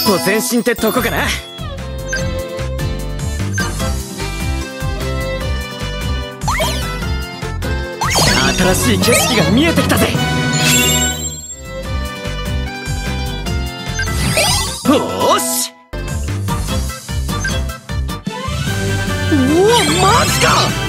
歩前進ってとこかな。新しい景色が見えてきたぜ。おーし。おお、マジか。